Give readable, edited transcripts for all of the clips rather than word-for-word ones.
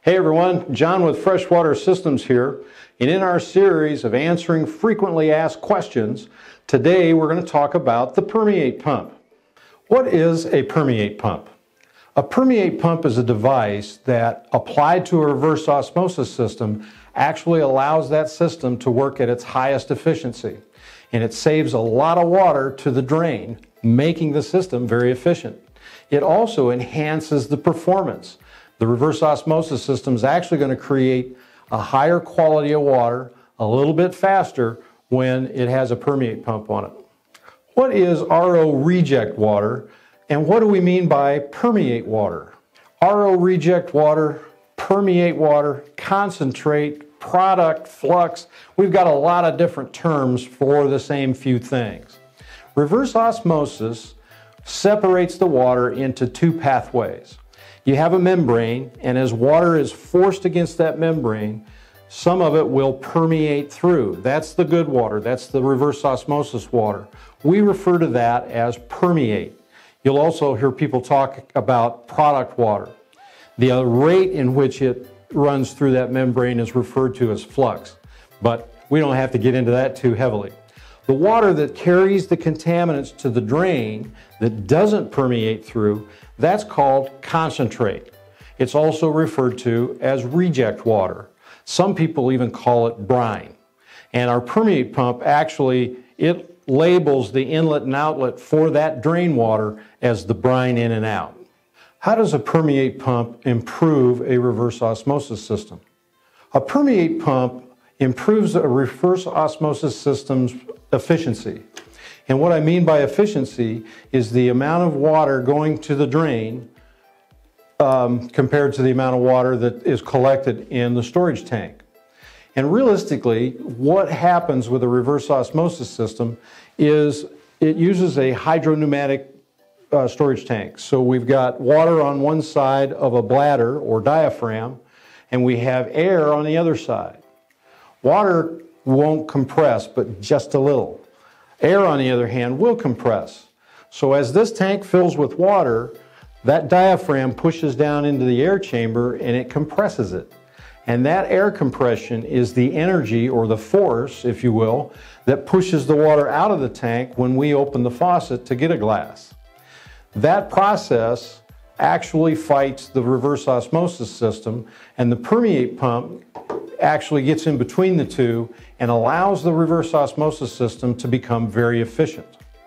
Hey everyone, John with Freshwater Systems here, and in our series of answering frequently asked questions, today we're going to talk about the Permeate pump. What is a Permeate pump? A Permeate pump is a device that, applied to a reverse osmosis system, actually allows that system to work at its highest efficiency, and it saves a lot of water to the drain, making the system very efficient. It also enhances the performance. The reverse osmosis system is actually going to create a higher quality of water a little bit faster when it has a Permeate pump on it. What is RO reject water, and what do we mean by permeate water? RO reject water, permeate water, concentrate, product, flux, we've got a lot of different terms for the same few things. Reverse osmosis separates the water into two pathways. You have a membrane, and as water is forced against that membrane, some of it will permeate through. That's the good water. That's the reverse osmosis water. We refer to that as permeate. You'll also hear people talk about product water. The rate in which it runs through that membrane is referred to as flux, but we don't have to get into that too heavily. The water that carries the contaminants to the drain that doesn't permeate through, that's called concentrate. It's also referred to as reject water. Some people even call it brine. And our Permeate pump actually, it labels the inlet and outlet for that drain water as the brine in and out. How does a Permeate pump improve a reverse osmosis system? A Permeate pump improves a reverse osmosis system's efficiency. And what I mean by efficiency is the amount of water going to the drain compared to the amount of water that is collected in the storage tank. And realistically, what happens with a reverse osmosis system is it uses a hydropneumatic storage tank. So we've got water on one side of a bladder or diaphragm, and we have air on the other side. Water won't compress, but just a little. Air, on the other hand, will compress. So as this tank fills with water, that diaphragm pushes down into the air chamber and it compresses it. And that air compression is the energy, or the force, if you will, that pushes the water out of the tank when we open the faucet to get a glass. That process actually fights the reverse osmosis system, and the Permeate pump actually gets in between the two and allows the reverse osmosis system to become very efficient.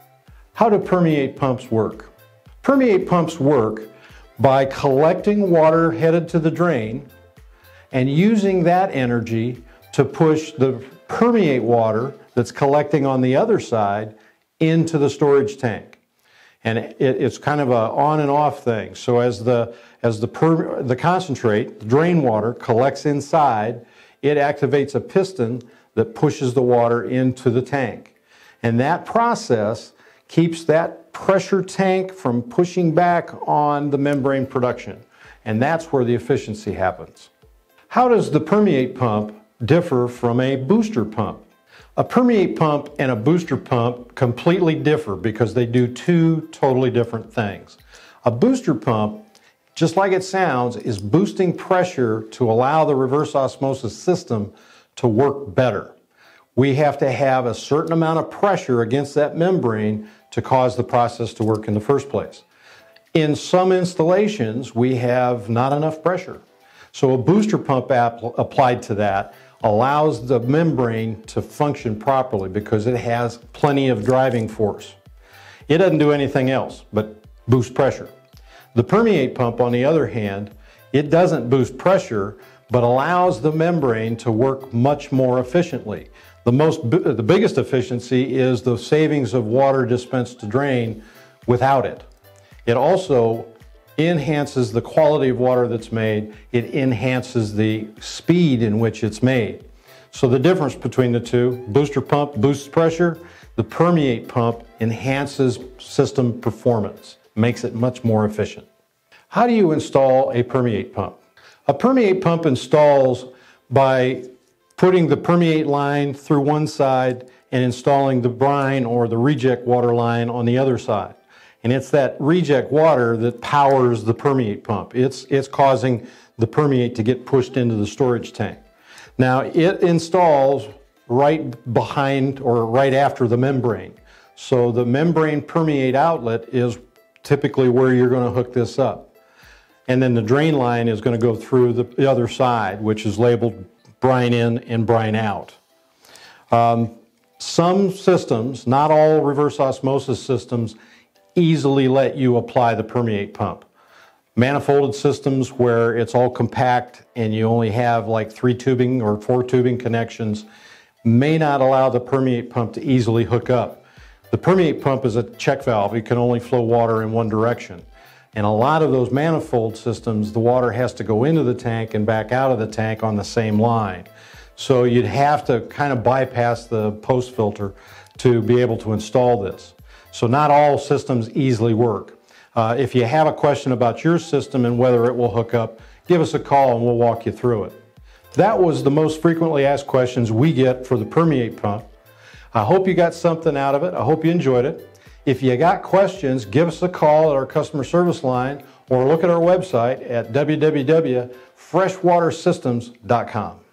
How do Permeate pumps work? Permeate pumps work by collecting water headed to the drain and using that energy to push the permeate water that's collecting on the other side into the storage tank. And it's kind of a on and off thing. So as the concentrate, the drain water, collects inside, it activates a piston that pushes the water into the tank. And that process keeps that pressure tank from pushing back on the membrane production. And that's where the efficiency happens. How does the Permeate pump differ from a booster pump? A Permeate pump and a booster pump completely differ because they do two totally different things. A booster pump, just like it sounds, is boosting pressure to allow the reverse osmosis system to work better. We have to have a certain amount of pressure against that membrane to cause the process to work in the first place. In some installations, we have not enough pressure. So a booster pump applied to that allows the membrane to function properly because it has plenty of driving force. It doesn't do anything else but boost pressure. The Permeate pump, on the other hand, it doesn't boost pressure, but allows the membrane to work much more efficiently. The biggest efficiency is the savings of water dispensed to drain without it. It also enhances the quality of water that's made. It enhances the speed in which it's made. So the difference between the two, booster pump boosts pressure, the Permeate pump enhances system performance, makes it much more efficient. How do you install a Permeate pump? A Permeate pump installs by putting the Permeate line through one side and installing the brine or the reject water line on the other side. And it's that reject water that powers the Permeate pump. It's causing the permeate to get pushed into the storage tank. Now it installs right behind or right after the membrane. So the membrane permeate outlet is typically where you're going to hook this up. And then the drain line is going to go through the other side, which is labeled brine in and brine out. Some systems, not all reverse osmosis systems, easily let you apply the permeate pump. Manifolded systems where it's all compact and you only have like 3 tubing or 4 tubing connections may not allow the permeate pump to easily hook up. The permeate pump is a check valve. It can only flow water in one direction. And a lot of those manifold systems, the water has to go into the tank and back out of the tank on the same line. So you'd have to kind of bypass the post filter to be able to install this. So not all systems easily work. If you have a question about your system and whether it will hook up, give us a call and we'll walk you through it. That was the most frequently asked questions we get for the permeate pump. I hope you got something out of it. I hope you enjoyed it. If you got questions, give us a call at our customer service line or look at our website at www.freshwatersystems.com.